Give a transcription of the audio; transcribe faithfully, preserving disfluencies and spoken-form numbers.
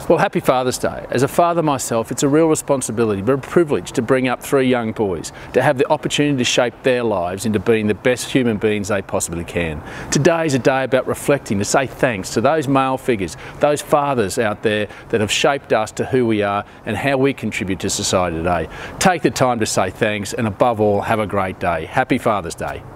Well, happy Father's Day. As a father myself, it's a real responsibility, but a privilege to bring up three young boys, to have the opportunity to shape their lives into being the best human beings they possibly can. Today is a day about reflecting, to say thanks to those male figures, those fathers out there that have shaped us to who we are and how we contribute to society today. Take the time to say thanks and above all, have a great day. Happy Father's Day.